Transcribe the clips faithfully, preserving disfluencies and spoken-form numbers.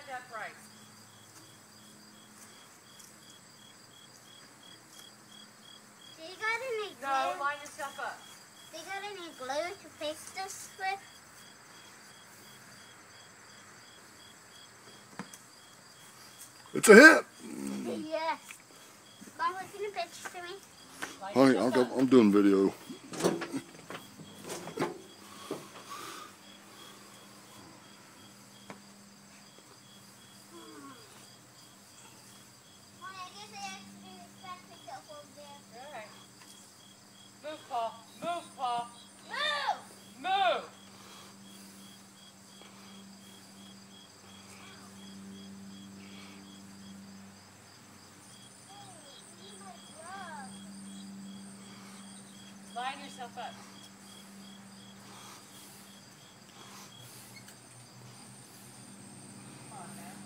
back that price. Do you got any glue? No, line yourself up. Do you got any glue to fix this with? It's a hit. Yes. Mom, look in the picture to me. Line Honey, yourself I'm, up. I'm doing video. Move, Paul. Move, Paul. Move! Move! Line yourself up. Come on, man.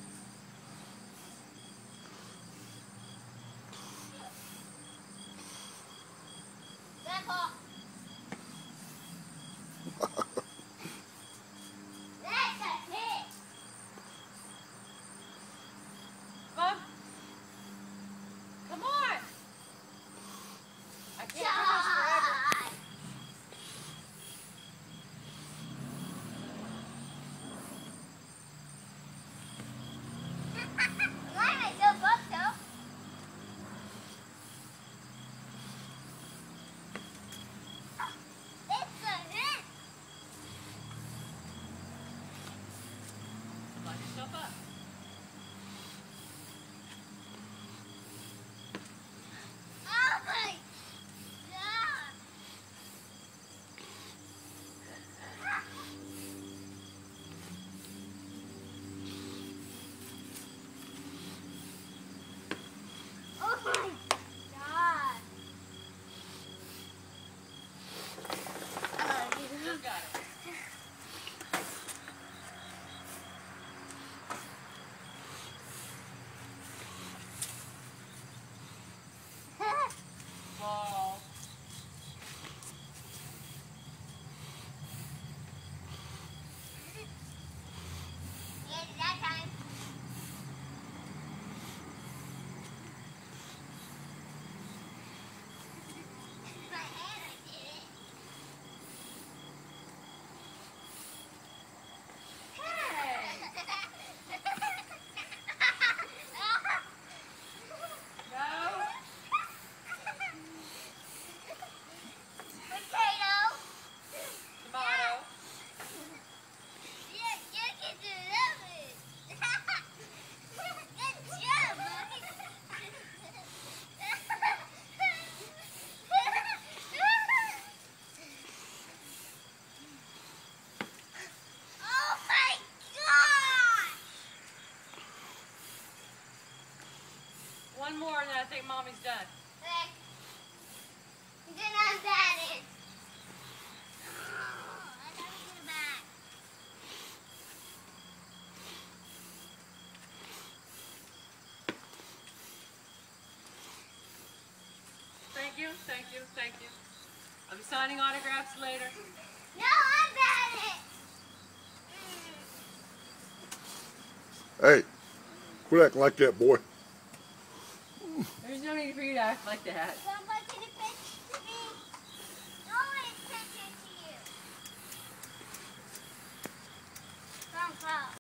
Grandpa. That's a hit. Come. Come on. I can't do this forever. Die. Line myself up, though. It's a hit. Line yourself up. Oh my God. Oh my God. Oh, you Just got it. Whoa. Yeah, that time. My hand, I did it. No. Potato. Tomato. Yeah, you can do that. Good job, Mommy. Oh my God! One more and then I think Mommy's done. Okay. Then I'm batting. I gotta get back. Thank you, thank you, thank you. I'll be signing autographs later. No, I'm batting. Hey, quit acting like that, boy. There's no need for you to act like that. Somebody can pitch to me.